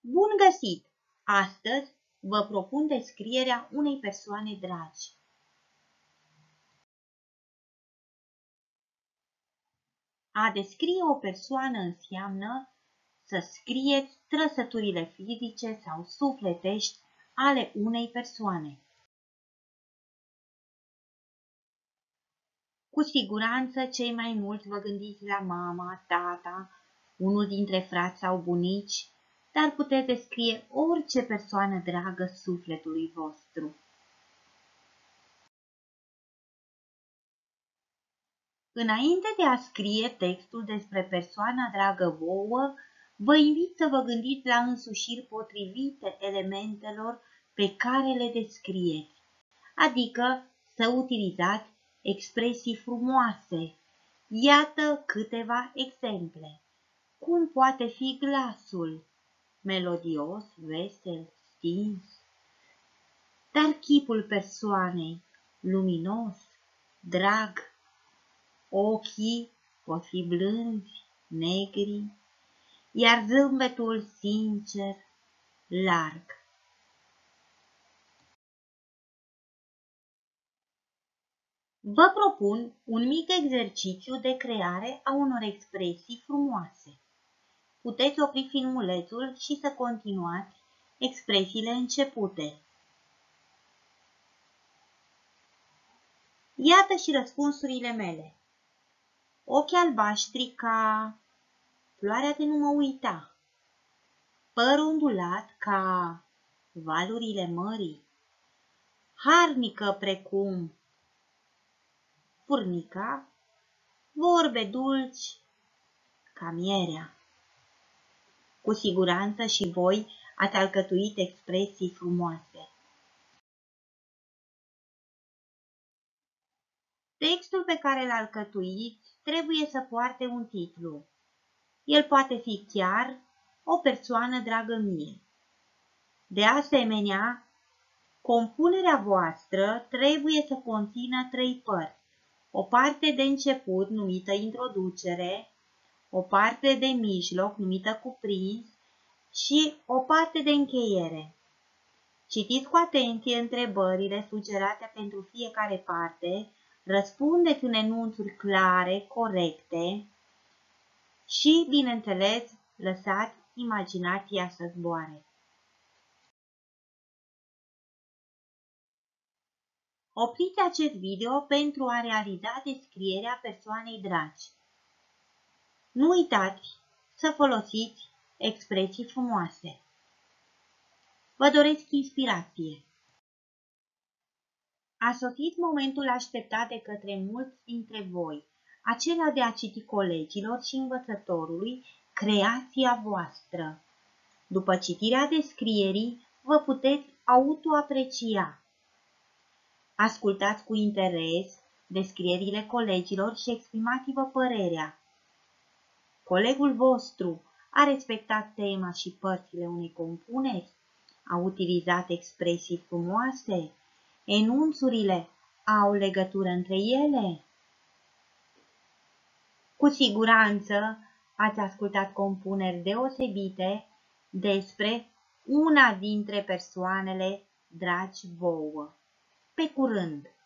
Bun găsit! Astăzi vă propun descrierea unei persoane dragi. A descrie o persoană înseamnă să scrieți trăsăturile fizice sau sufletești ale unei persoane. Cu siguranță cei mai mulți vă gândiți la mama, tata, unul dintre frați sau bunici, dar puteți descrie orice persoană dragă sufletului vostru. Înainte de a scrie textul despre persoana dragă vouă, vă invit să vă gândiți la însușiri potrivite elementelor pe care le descrieți, adică să utilizați expresii frumoase. Iată câteva exemple. Cum poate fi glasul? Melodios, vesel, stins. Dar chipul persoanei, luminos, drag. Ochii pot fi blânzi, negri, iar zâmbetul sincer, larg. Vă propun un mic exercițiu de creare a unor expresii frumoase. Puteți opri filmulețul și să continuați expresiile începute. Iată și răspunsurile mele. Ochi albaștri ca floarea de nu mă uita, păr ondulat ca valurile mării, harnică precum furnica, vorbe dulci ca mierea. Cu siguranță și voi ați alcătuit expresii frumoase. Textul pe care îl alcătuiți trebuie să poarte un titlu. El poate fi chiar o persoană dragă mie. De asemenea, compunerea voastră trebuie să conțină 3 părți. O parte de început, numită introducere, o parte de mijloc, numită cuprins, și o parte de încheiere. Citiți cu atenție întrebările sugerate pentru fiecare parte, răspundeți în enunțuri clare, corecte și, bineînțeles, lăsați imaginația să zboare. Opriți acest video pentru a realiza descrierea persoanei dragi. Nu uitați să folosiți expresii frumoase. Vă doresc inspirație. A sosit momentul așteptat de către mulți dintre voi, acela de a citi colegilor și învățătorului creația voastră. După citirea descrierii, vă puteți autoaprecia. Ascultați cu interes descrierile colegilor și exprimați-vă părerea. Colegul vostru a respectat tema și părțile unei compuneri? A utilizat expresii frumoase? Enunțurile au legătură între ele? Cu siguranță ați ascultat compuneri deosebite despre una dintre persoanele dragi vouă. Pe curând!